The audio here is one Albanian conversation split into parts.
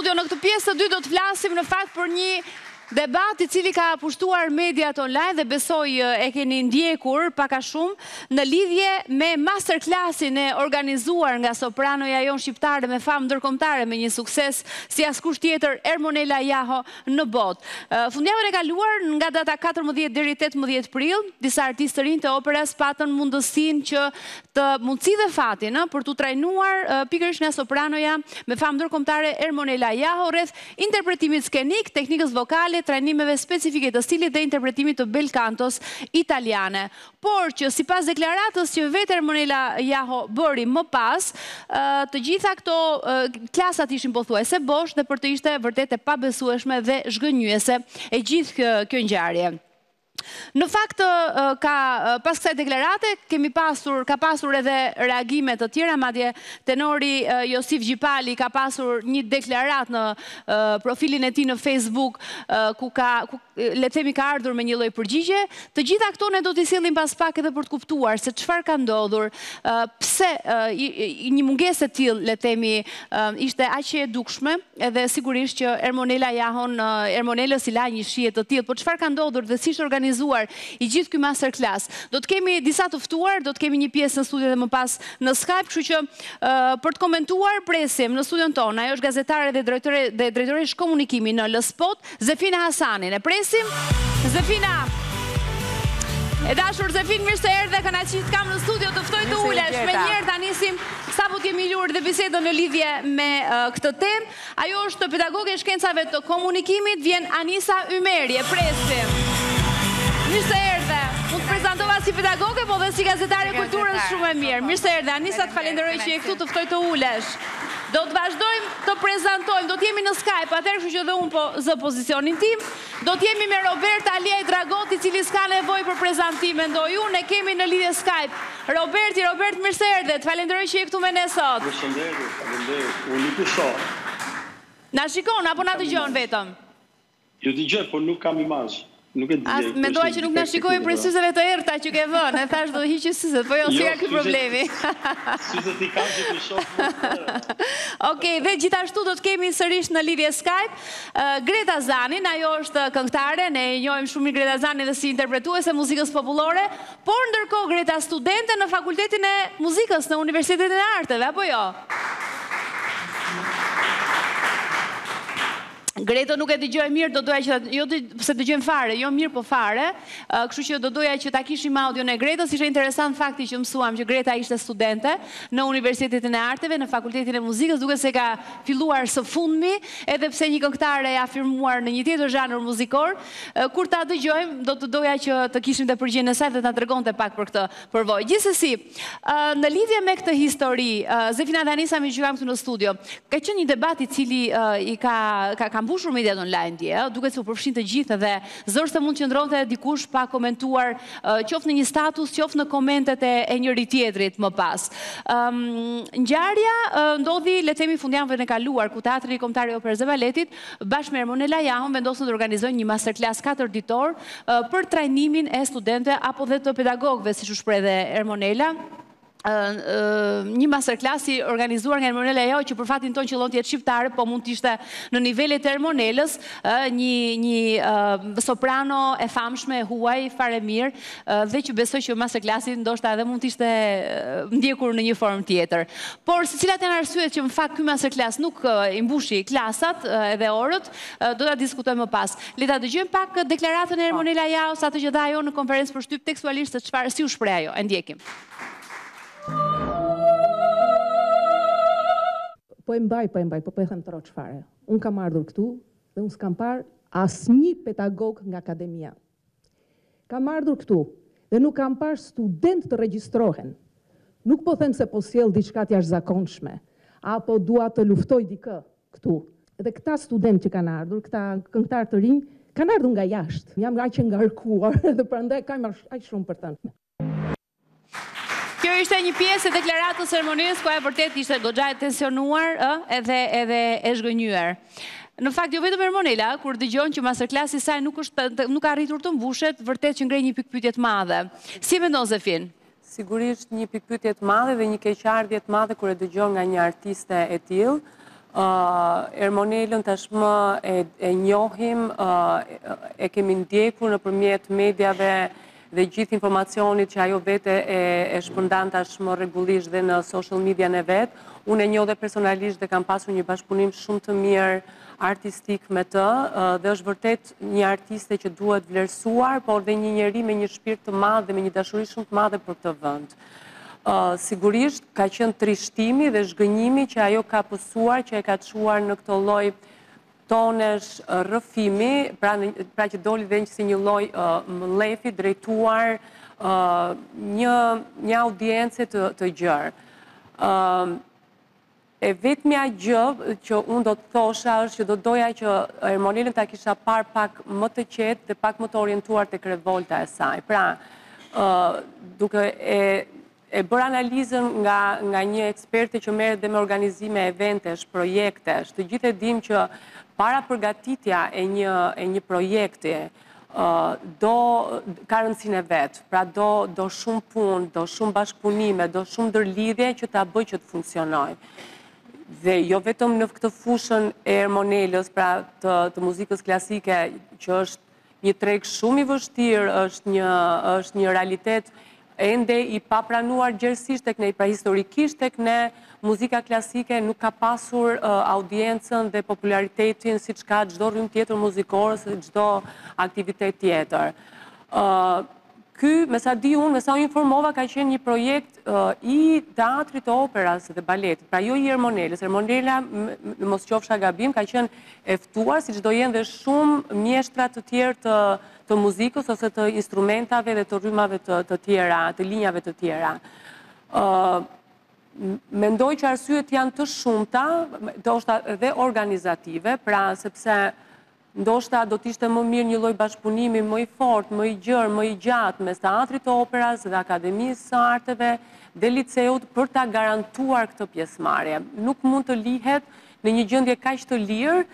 studio në këtë pjesë të dytë do të flasim në fakt për një debat i cili ka pushtuar mediat online dhe besoj e keni ndjekur pak a shumë në lidhje me masterclassin e organizuar nga sopranoja jonë shqiptare me famë ndërkombëtare me një sukses si askush tjetër, Ermonela Jaho në botë. Fundjavën e kaluar nga data 14 deri 18 prill, disa artistë të rinj të operas patën mundësinë që të mundësi dhe fatin për t'u trajnuar pikërisht nga sopranoja me famë ndërkombëtare Ermonela Jaho rreth interpretimit skenik, teknikës vokale, trajnimeve specifike të stilit dhe interpretimit të bel cantos italiane. Por që sipas deklaratës që vetë Ermonela Jaho bëri më pas, të gjitha këto klasat ishin pothuajse bosh dhe për të ishte vërtet e pabesueshme dhe zhgënjyese e gjithë kjo ngjarje. Në fakt, pas kësaj deklarate, ka pasur edhe reagime të tjera, madje tenori Josif Gjipali ka pasur një deklarat në profilin e tij në Facebook, ku le të themi ka ardhur me një lloj përgjigje. Të gjitha këto ne do t'i sjellim pas pak edhe për të kuptuar se çfarë ka ndodhur, pse një mungesë e tillë, le të themi, ishte aq e dukshme, edhe sigurisht që Ermonela Jahon, Ermonelës i la një shije të tillë, por çfarë ka ndodhur dhe si është organizuar i gjithë ky masterclass. Do të kemi disa të ftuar, do të kemi një pjesë në studio dhe më pas në Skype, kështu që për të komentuar presim në studion tonë. Ajo është gazetare dhe drejtoresh komunikimi në L-Spot, Zefina Hasanin. E presim, Zefina. E dashur Zefin, mirë se erdhe, kënaqësi të kam në studio, të ftoj të ulesh. Menjëherë ta nisim sapo kemi luajtur dhe bisedën në lidhje me këtë temë. Ajo është pedagoge e shkencave të komunikimit, vjen Anisa Ymeri. E presim. Mirë se erdhe. Mund të prezantova si pedagoge, po dhe si gazetare kulturës shumë e mirë. Mirë se erdhe. Anisa, të falenderoj që je këtu, të ftoj të ulesh. Do të vazhdojmë të prezantojmë, do t'jemi në Skype, atëherë kështu që dhe unë po zë pozicionin tim. Do t'jemi me Robert Aliaj Dragoti, cili s'ka nevojë për prezantim, mendoj unë, e kemi në lidhje Skype. Robert, mirë se erdhe, të falenderoj që je këtu me ne sot. Falenderoj, unë nuk e shoh. Na shikon apo na dëgjon vetëm? Ju dëgjoj, por nuk kam imazh. Nuk e di. Mendoj që nuk na shikoi për syzeve të errta që ke vënë, e thash do hiqë syzet, po jo, si ka ky problemi. Syzet i kam që të shoh. Okej, dhe gjithashtu do të kemi sërish në lidhje Skype Greta Zanin, ajo është këngëtare, ne e njohim shumë mirë Greta Zanin dhe si interpretuese muzikës popullore, por ndërkohë Greta studente në Fakultetin e Muzikës në Universitetin e Arteve, apo jo? Greto nuk e dëgjoj mirë, do doja që, jo se dëgjojmë fare, jo mirë po fare, kështu që do doja që ta kishim audion e Gretës. Ishte interesant fakti që mësuam që Greta ishte studente në Universitetin e Arteve, në Fakultetin e Muzikës, duke se ka filluar së fundmi, edhe pse një këngëtare e afirmuar në një tjetër zhanër muzikor. Kur ta dëgjojmë, do të doja që të kishim të përgjigjen e saj dhe ta tregonte pak për këtë përvojë. Gjithsesi, në lidhje me këtë histori, Zefina dhe Anisa mi që kam këtu në studio, ka qenë një debat i cili i ka mbushur mediat online dje, duke se u përfshin të gjithë dhe zërstë mund të qëndronte dikush pa komentuar qoftë në një status, qoftë në komentet e njëri tjetrit më pas. Ngjarja ndodhi, le të themi, fundjavën e kaluar ku Teatri Kombëtar i Operës së Baletit bashkë me Ermonela Jahon vendosën të organizojnë një masterclass 4 ditor për trajnimin e studentëve apo dhe të pedagogëve, siç u shpreh dhe Ermonela. Një masterclass i organizuar nga Ermonela Jaho që për fatin tonë qëllon të jetë shqiptare, po mund të ishte në nivelet e Ermonelës, një soprano e famshme, e huaj, fare mirë, dhe që besoj që masterclassi ndoshta edhe mund të ishte ndjekur në një formë tjetër. Por se cilat janë arsyet që në fakt ky masterclass nuk i mbushi klasat edhe orët, do ta diskutojmë më pas. Le ta dëgjojmë pak deklaratën e Ermonela Jaho, sa të që dha ajo në konferencë për shtyp tekstualisht se çfarë si u shpreh ajo. E ndjekim. Po e mbaj, po e them të roqë fare. Unë kam ardhur këtu dhe unë s'kam parë asnjë pedagog nga akademia. Kam ardhur këtu dhe nuk kam parë student të regjistrohen. Nuk po them se po sjell diçka të jashtëzakonshme, apo dua të luftoj dikë këtu. Dhe këta student që kanë ardhur, këta këngëtar të rinj, kanë ardhur nga jashtë. Jam aq e ngarkuar dhe prandaj kam aq shumë për të thënë. Kjo ishte një pjesë e deklaratës së Ermonelës, ku ajo vërtet ishte goxha e tensionuar, edhe e zhgënjyer. Në fakt, jo vetëm Ermonela, kur dëgjon që masterclassi i saj nuk ka arritur të mbushet, vërtet që ngrej një pikpyetje të madhe. Si mendon Zefin? Sigurisht një pikpyetje të madhe dhe një keqardhje të madhe kur e dëgjon nga një artiste e tillë. Ermonelën tashmë e njohim, e kemi ndjekur nëpërmjet mediave dhe gjithë informacionit që ajo vete e shpërndan tashmë rregullisht dhe në social media-n e vet. Unë e njoh dhe personalisht dhe kam pasur një bashkëpunim shumë të mirë artistik me të, dhe është vërtet një artiste që duhet vlerësuar, por dhe një njeri me një shpirt të madh dhe me një dashuri shumë të madhe për këtë vend. Sigurisht ka qenë trishtimi dhe zhgënjimi që ajo ka pësuar, që e ka çuar në këtë lloj tonesh rrëfimi, pra që doli dhe si një lloj mlefi drejtuar një audiencë të gjerë. E vetmja gjë që unë do të thosha është që do doja që Ermonelën ta kisha parë pak më të qetë dhe pak më të orientuar tek revolta e saj. Pra, duke e bërë analizën nga një eksperte që merret dhe me organizime eventesh, projektesh, të gjithë e dim që para përgatitja e një projekti ka rëndësinë e vet. Pra do shumë punë, do shumë bashkëpunime, do shumë ndërlidhje që ta bëjë që të funksionojë. Dhe jo vetëm në këtë fushën e Ermonelës, pra të muzikës klasike, që është një treg shumë i vështirë, është një realitet ende i papranuar gjerësisht tek ne, pra historikisht tek ne, muzika klasike nuk ka pasur audiencën dhe popularitetin siç ka çdo rrymë tjetër muzikore, çdo aktivitet tjetër. Ky, me sa di unë, me sa u informova, ka qenë një projekt i teatrit të operas dhe baletit, pra jo i Ermonelës. Ermonela, në mos qofsha gabim, ka qenë e ftuar, siç do jenë dhe shumë mjeshtra të tjerë të muzikës ose të instrumentave dhe të rrymave të tjera, të linjave të tjera. Mendoj që arsyet janë të shumta, ndoshta dhe organizative, pra sepse ndoshta do t'ishte më mirë një lloj bashkëpunimi më i fortë, më i gjerë, më i gjatë mes teatrit të operas dhe Akademisë së Arteve dhe liceut për ta garantuar këtë pjesëmarrje. Nuk mund të lihet në një gjendje kaq të lirë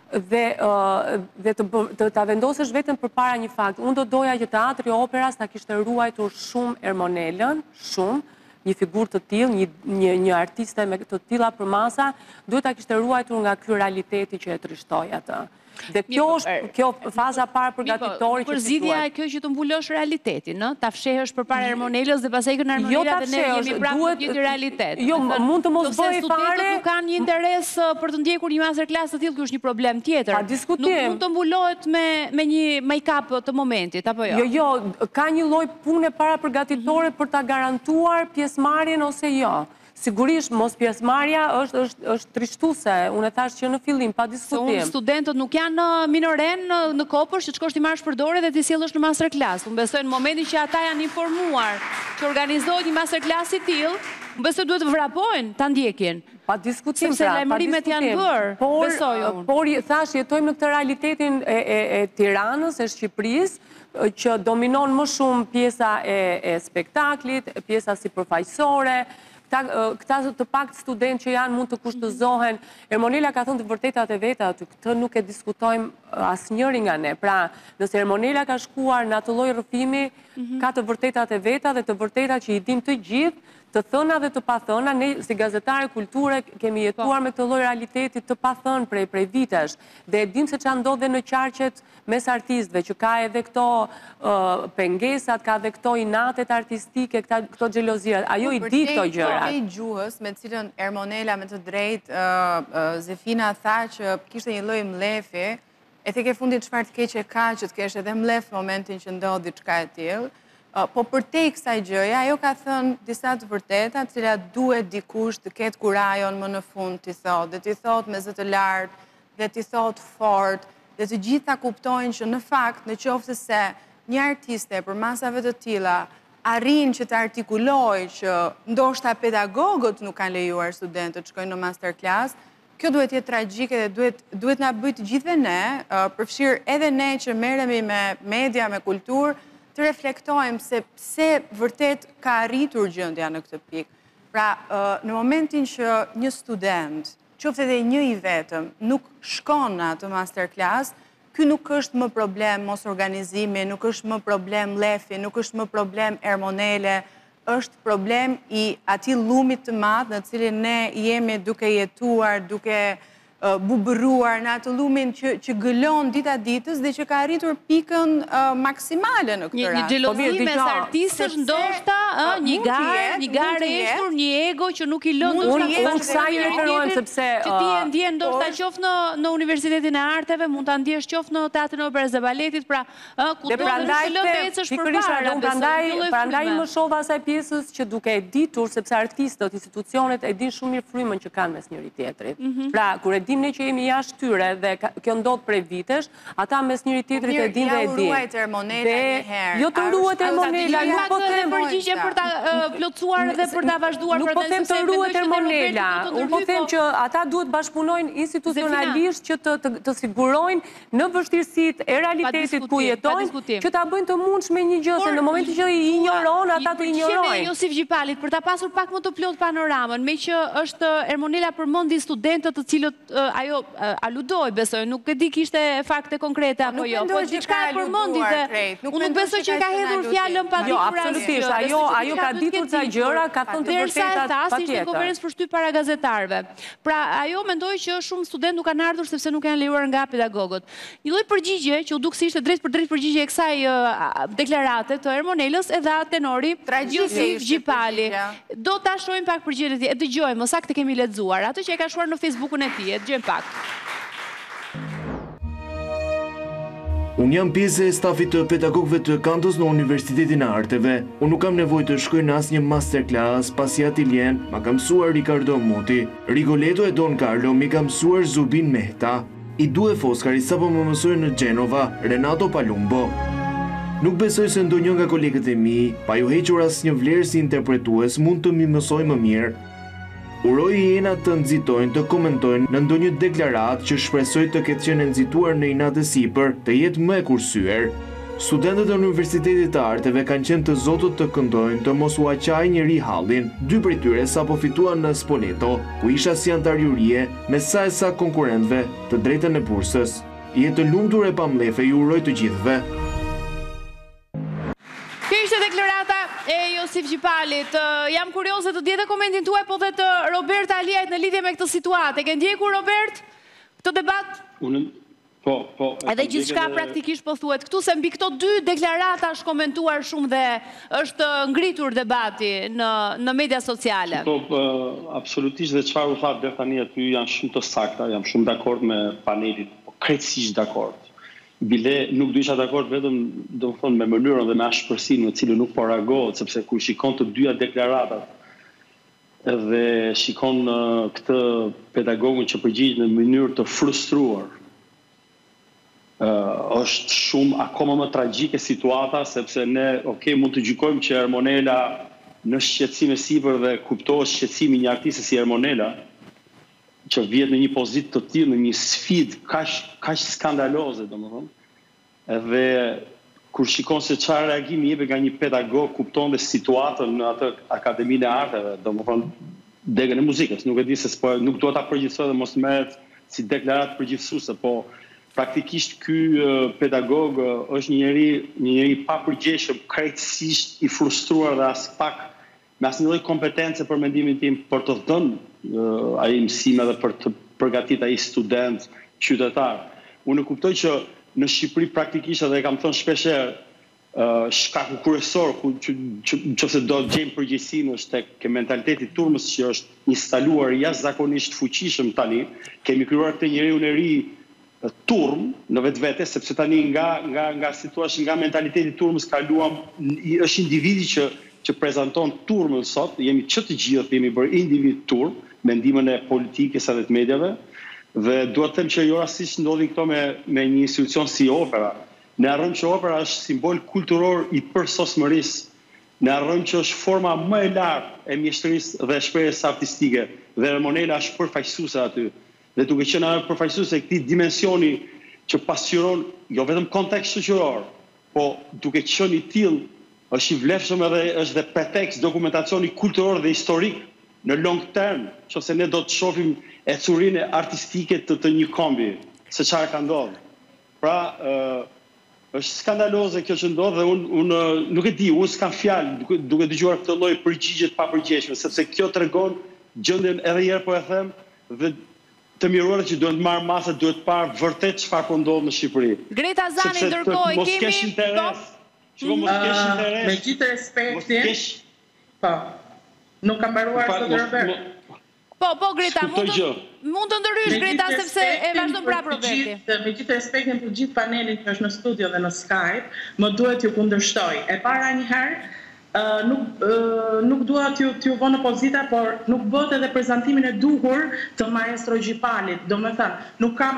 dhe ta vendosësh veten përpara një fakt. Unë do doja që teatri i operas ta kishte ruajtur shumë Ermonelën, shumë, një figurë të tillë, një artiste me të tilla përmasa, duhet ta kishte ruajtur nga ky realiteti që e trishtoi atë. Dhe kjo faza parë përgatitore që përzidhja e kjo që të mbulosh realitetin, ëh, ta fshehësh përpara Ermonelës dhe pastaj që Ermonela dhe ne jemi prapë në një realitet. Jo, mund të mos bëj fare. Studentët kanë një interes për të ndjekur një masterclass të tillë, ky është një problem tjetër. Pa diskutim. Nuk mund të mbulohet me një make-up të momentit, apo jo? Jo, ka një lloj pune para përgatitore për ta garantuar pjesëmarrjen ose jo. Sigurisht, mos pjesëmarrja është trishtuese. Unë e thash që në fillim, pa diskutim. Studentët nuk janë minoren në kopësht që shkosh t'i marrësh përdore dhe t'i sjellësh në masterclass. Unë besoj në momentin që ata janë informuar që organizohet një masterclass i tillë, unë besoj duhet të vrapojnë ta ndjekin. Pa diskutim, sepse lajmërimet janë bërë, besoj unë. Por thash, jetojmë në këtë realitetin e Tiranës, e Shqipërisë, që dominon më shumë pjesa e spektaklit, pjesa sipërfaqësore. Këta të pakt student që janë mund të kushtëzohen. Ermonela ka thënë të vërtetat e veta, këtë nuk e diskutojmë asnjëri nga ne. Pra, nëse Ermonela ka shkuar në atë lloj rrëfimi, ka të vërtetat e veta dhe të vërtetat që i dim të gjithë, të thëna dhe të pathëna. Ne, si gazetare kulture, kemi jetuar me këtë lloj realiteti të pathënë prej vitesh. Dhe e dim se çfarë ndodh në qarqet mes artistëve, që ka edhe këto pengesat, ka edhe këto inatet artistike, këto xhelozirat. Ajo i di këto gjëra. Për te gjuhës me cilën Ermonela me të drejtë, Zefina tha që kishte një lloj mlefi, e tek e fundit çfarë të keqe ka që të kesh edhe mlef momentin që ndodh diçka e tillë. Po për te kësaj gjëja, ajo ka thënë disa të vërteta, cilat duhet dikush të ketë kurajon më në fund t'i thot, dhe t'i thot me zë të lartë, dhe t'i thot fort, dhe të gjitha kuptojnë që në fakt, në qoftë se një artiste për masave të tilla arrin që të artikuloj që ndoshta pedagogët nuk kanë lejuar studentët të shkojnë në masterclass, kjo duhet jetë tragjike dhe duhet na bëjë të gjithëve ne, përfshirë edhe ne që merremi me media, me kulturë, të reflektojmë se pse vërtet ka arritur gjendja në këtë pikë. Pra, në momentin që një student, qoftë edhe një i vetëm, nuk shkon në atë masterclass, ky nuk është më problem mos organizimi, nuk është më problem lefi, nuk është më problem Ermonele, është problem i atij llumit të madh në cilin ne jemi duke jetuar, duke bubëruar në atë lumin që gëllon dita ditës dhe që ka arritur pikën maksimale në këtë rast. Një xhelozi mes artistësh ndoshta, një garë eshtur, një ego që nuk i lën Unë sa i referohem sepse që ti e ndjen ndoshta qoftë në Universitetin e Arteve, mund ta ndjesh qoftë në Teatrin e Operës dhe Baletit, pra kudo të lë të ecësh përpara. Prandaj më shova asaj pjesës që duke e ditur sepse artistët, institucionet e din shumë mirë frymën që kanë mes njëri tjetrit. Pra kur e ne që jemi jashtë tyre dhe kjo ndodh prej vitesh, ata mes njëri tjetrit e din dhe e din. Ja uruajt Ermonela njëherë. Jo të ruhet Ermonela, nuk po them përgjigje për ta plotësuar dhe për ta vazhduar. Nuk po them të ruhet Ermonela, unë po them që ata duhet bashkëpunojnë institucionalisht që të sigurojnë në vështirësitë e realitetit ku jetojnë, që ta bëjnë të mundshme një gjë, se në momentin që i ignoron, ata të ignorojnë. Josif Gjipalit, për ta pasur pak më të plot panoramën, me që është Ermonela përmendi studentët të cilët ajo aludoj, besoj, nuk e di kishte fakte konkrete apo jo, po diçka e përmendi dhe unë nuk besoj që ka hedhur fjalën pa ditur. Jo, absolutisht, ajo ka ditur ca gjëra, ka thënë të vërtetat patjetër. Në konferencë për shtyp para gazetarëve. Pra, ajo mendoj që shumë student nuk kanë ardhur sepse nuk janë lejuar nga pedagogët. Një lloj përgjigje që u duk si ishte drejt për drejt përgjigje e kësaj deklarate të Ermonelës e dha tenori Josif Gjipali. Do ta shohim pak përgjigjet e tij. E dëgjojmë, saktë kemi lexuar atë që e ka shuar në Facebookun e tij. E dëgjojmë pak. Unë jam pjesë e stafit të pedagogëve të Kantos në Universitetin e Arteve. Unë nuk kam nevojë të shkoj në asnjë masterclass, pasi atelien ma ka mësuar Ricardo Muti, Rigoletto e Don Carlo mi ka mësuar Zubin Mehta, i Due Foscari sapo më mësoi në Genova, Renato Palumbo. Nuk besoj se ndonjë nga kolegët e mi, pa ju hequr asnjë vlerë si interpretues, mund të mi mësoj më mirë. Uroj jena të nxitojnë, të komentojnë në ndonjë deklaratë që shpresoj të ketë qenë nxituar në inat e sipër, të jetë më e kursyer. Studentët e Universitetit të Arteve kanë qenë të zotët të këndojnë, të mos u aqaj njëri hallin. Dy prej tyre sapo fituan në Spoleto, ku isha si antar jurie me sa e sa konkurrentëve të drejtën e bursës. Jetë të lumtur e pamlefe, ju uroj të gjithëve. Kjo ishte deklarata e Josif Gjipalit. Jam kurioze të djete komentin tuaj, po dhe të Robert Aliajt në lidhje me këtë situatë. E ke ndjekur, Robert, këtë debat? Po. Edhe gjithçka praktikisht po thuhet këtu, se mbi këto dy deklarata është komentuar shumë dhe është ngritur debati në media sociale. Po, absolutisht, dhe çfarë u tha deri tani aty janë shumë të sakta, jam shumë dakord me panelin, po krejtësisht dakord. Bile nuk do isha dakord vetëm me mënyrën dhe me ashpërsinë në cilën nuk po reagohet, sepse kur shikon të dyja deklaratat dhe shikon këtë pedagogun që përgjigj në mënyrë të frustruar, është shumë akoma më tragjike situata, sepse ne mund të gjykojmë që Ermonela në shqetësim e sipër dhe kuptohet shqetësimi një artiste si Ermonela, që vjet në një pozitë të tillë, në një sfidë kaq skandaloze, domethënë. Edhe kur shikon se çfarë reagimi jep nga një pedagog, kupton dhe situatën në atë Akademinë e Arteve, domethënë degën e muzikës, nuk e di se nuk dua ta përgjithësoj dhe mos merret si deklaratë përgjithësuese, po praktikisht ky pedagog është një njeri pa përgjegjshëm, krejtësisht i frustruar dhe as pak me asnjë lloj kompetence për mendimin tim për të dhënë ai mësime dhe për të përgatitur ai student, qytetar. Unë kuptoj që në Shqipëri praktikisht edhe e kam thënë shpeshherë shkaku kryesor nëse do të gjejmë përgjegjësinë është tek mentaliteti i turmës që është instaluar jashtëzakonisht fuqishëm tani. Kemi krijuar këtë njeriu në ri turm në vetvete, sepse tani nga situacioni, nga mentaliteti i turmës kaluam, është individi që prezanton turmën sot, jemi që të gjithë jemi bërë individ turm, me ndihmën e politikës edhe të mediave, dhe duhet të them që jo rastësisht ndodhin këto me një institucion si opera. Ne harrojmë që opera është simbol kulturor i përsosmërisë. Ne harrojmë që është forma më e lartë e mjeshtrisë dhe shprehjes artistike, dhe Ermonela është përfaqësuese aty. Dhe duke qenë ajo përfaqësuese e këtij dimensioni që pasqyron jo vetëm kontekst shoqëror, po duke qenë i tillë është i vlefshëm edhe është dhe pretekst dokumentacioni kulturor dhe historik në long term, nëse ne do të shohim ecurinë artistike të një kombi, se çfarë ka ndodhur. Pra, është skandaloze kjo që ndodh dhe unë nuk e di, unë s'kam fjalë duke dëgjuar këtë lloj përgjigje të papërgjeshme, sepse kjo tregon gjendjen edhe një herë po e them dhe të miruar që duhet të marrë masë, duhet të parë vërtet çfarë po ndodh në Shqipëri. Greta Zani, ndërkohë mos kesh interes. Mos kesh interes. Me gjithë respektin. Po. Nuk kam mbaruar sot Robert. Po, Greta, mund të ndërhysh, Greta, sepse e vazhdon prapë Roberti. Me gjithë respektin për gjithë panelin që është në studio dhe në Skype, më duhet ju kundërshtoj. E para njëherë, nuk dua t'ju vë në pozita, por nuk bëhet edhe prezantimin e duhur të maestro Gjipalit. Do me thënë, nuk kam,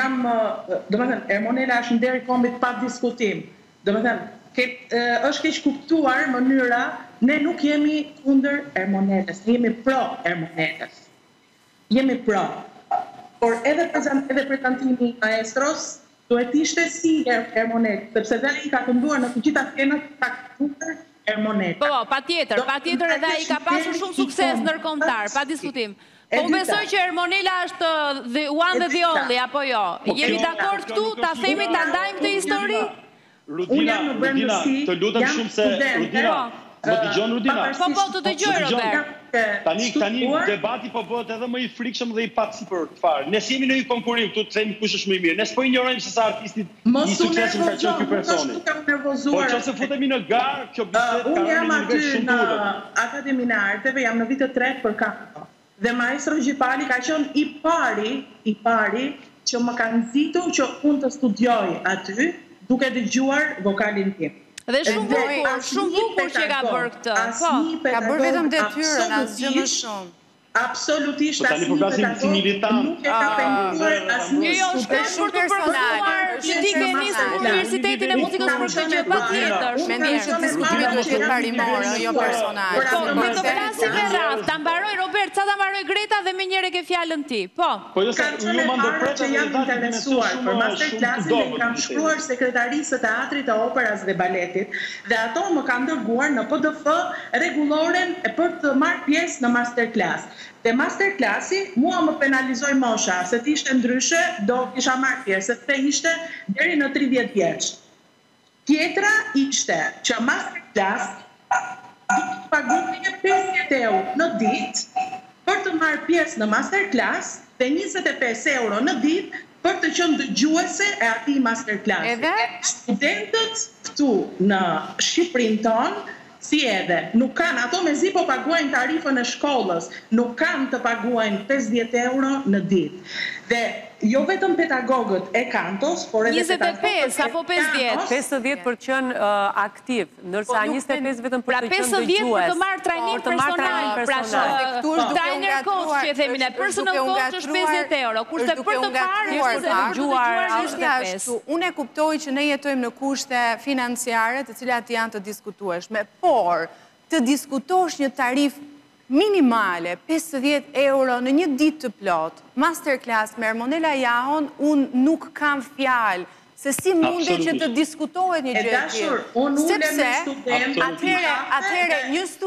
do me thënë, Ermonela është në deri kombit pa diskutim. Do me thënë, është keq kuptuar mënyra, ne nuk jemi kundër Ermonelës, ne jemi pro Ermonelës. Jemi pro. Por edhe prezantimi maestros duhet ishte si Ermonelë, sepse dhe i ka kënduar në të gjitha skenat ka kënduar Ermonelë. Po, patjetër edhe i ka pasur shumë sukses ndërkombëtar, pa diskutim. Po unë besoj që Ermonela është the one dhe the only, apo jo? Jemi dakord këtu, ta themi, ta ndajmë këtë histori? Rudina, të lutem shumë se Rudina, më dëgjon Rudina? Po, të dëgjoj Robert. Tani debati po bëhet edhe më i frikshëm dhe i patsipër të farë. Ne jemi në një konkurrim këtu të themi kush është më i mirë. Ne s'po injorojmë se sa artistit i suksesshëm ka qenë ky personi. Po nëse futemi në garë, kjo bisedë unë jam aty në Akademinë e Arteve, jam në vitin 3 për kanto. Dhe maestro Gjipali ka qenë i pari që më ka nxitur që unë të studioj aty duke dëgjuar vokalin tim. Dhe shumë bukur që ka bërë këtë. Ka bërë vetëm detyrën, asgjë më shumë. Absolutisht asnjë pedagog nuk e ka penguar asnjë student për të përfunduar që ti ke nisur Universitetin e Muzikës për këtë gjë, patjetër. Mendoj që diskutimi duhet të jetë parimor, jo personal. Ne do flasim me radhë. Ta mbaroj Robert, sa ta mbaroj Greta dhe më njëherë ke fjalën ti. Po. Kam qenë parë që jam interesuar për masterclassin dhe kam shkruar sekretarisë së teatrit, të operës dhe baletit dhe ato më kanë dërguar në PDF rregulloren për të marrë pjesë në masterclass. Dhe masterclassi mua më penalizoi mosha, se të ishte ndryshe, do kisha marrë pjesë, se të ishte deri në 30 vjeç. Tjetra ishte që masterclass do të paguaje 50 euro në ditë për të marrë pjesë në masterclass dhe 25 euro në ditë për të qenë dëgjuese e atij masterclassi. Studentët këtu në Shqipërinë tonë si edhe, nuk kanë, ato mezi po paguajnë tarifën e shkollës, nuk kanë të paguajnë 50 euro në ditë. Dhe jo vetëm pedagogët e kantos, por edhe 25 apo 50? 50% aktiv, ndërsa 25 vetëm për të qenë dëgjues. 50 për të marrë trajnim personal. Trainer coach që themi ne, personal coach është 50 euro, kurse për të parë është për të dëgjuar 25. Unë e kuptoj që ne jetojmë në kushte financiare të cilat janë të diskutueshme, por të diskutosh një tarif minimale, 50 euro në një ditë të plot, masterclass me Ermonela Jahon, unë nuk kam fjalë se si mundet që të diskutohet një gjë e tillë. Sepse atëherë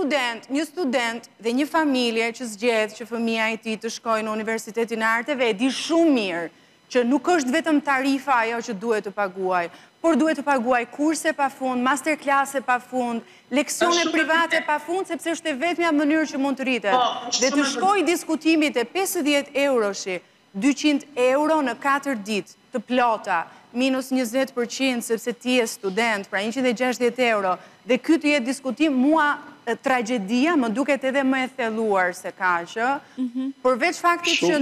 një student dhe një familje që zgjedh që fëmia e tij të shkojë në Universitetin e Arteve e di shumë mirë që nuk është vetëm tarifa ajo që duhet të paguaj, por duhet të paguaj kurse pa fund, masterclasse pa fund, leksione private pa fund, sepse është e vetmja mënyrë që mund të rritet. Dhe të shkoj diskutimit e 50 euroshi, 200 euro në 4 ditë të plota, minus 20%, sepse ti je student, pra 160 euro, dhe ky të jetë diskutim, mua tragedia më duket edhe më e thelluar se kaq, përveç faktit që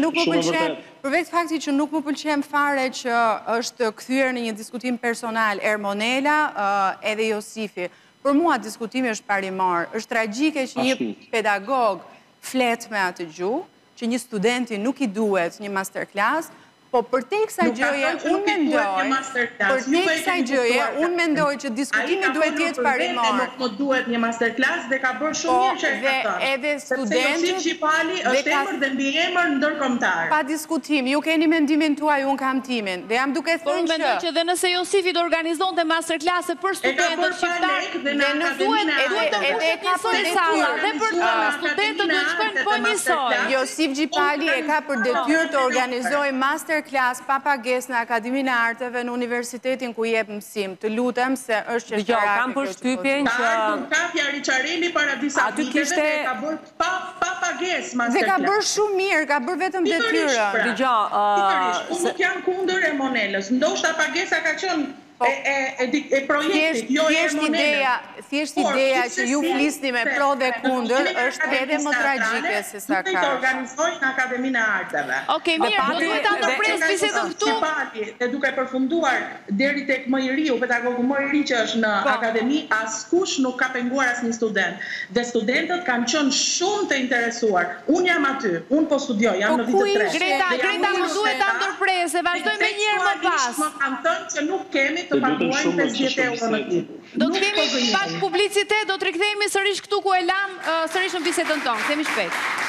nuk më pëlqen fare që është kthyer në një diskutim personal Ermonela edhe Josifi. Për mua diskutimi është parimor. Është tragjike që një pedagog flet me atë gjuhë, që një studenti nuk i duhet një masterclass, po për te kësaj gjëje, unë mendoj që diskutimi duhet jetë parimor. Nuk më duhet një masterclass dhe ka bërë shumë mirë që e ka thënë. Edhe studentët Gjipali është emër dhe mbi emër ndërkombëtar. Pa diskutim, ju keni mendimin tuaj, unë kam timin. Dhe jam duke thënë që... mendoj që dhe nëse Josifi të organizonte masterclasse për studentët shqiptarë, dhe në duhet të mbushet njësoj sala, dhe për studentët duhet shkojnë po njësoj. Josif Gjipali e ka për detyrë të organizojë masterclass pa pagesë në Akademinë e Arteve në universitetin ku jep mësim. Të lutem se është qeveria. Kam përshtypjen që Kapja Riçareli para disa viteve dhe ka bërë pa pagesë Dhe masterclass. ka bërë shumë mirë, ka bërë vetëm detyrën. Pikërisht, unë nuk jam kundër Ermonelës. Ndoshta pagesa ka qenë e projektit, jo e Ermonelës. Thjesht ideja që ju flisni me pro dhe kundër është edhe më tragjike se sa ka. Duhet të organizojnë Akademinë e Arteve. Okej, mirë, po duhet ta ndërpres bisedën këtu. Dhe duke përfunduar deri tek më i riu, pedagogu më i ri që është në akademi, askush nuk ka penguar asnjë student. Dhe studentët kanë qenë shumë të interesuar. Unë jam aty, unë po studioj, jam në vitin 3. Greta, më duhet ta ndërpresë, vazhdoj me njëherë më pas. Më kanë thënë që nuk kemi të paguajmë 50 euro në ditë. Do të kemi pak publicitet, do të rikthehemi sërish këtu ku e lam sërish në bisedën tonë. Kemi shpejt.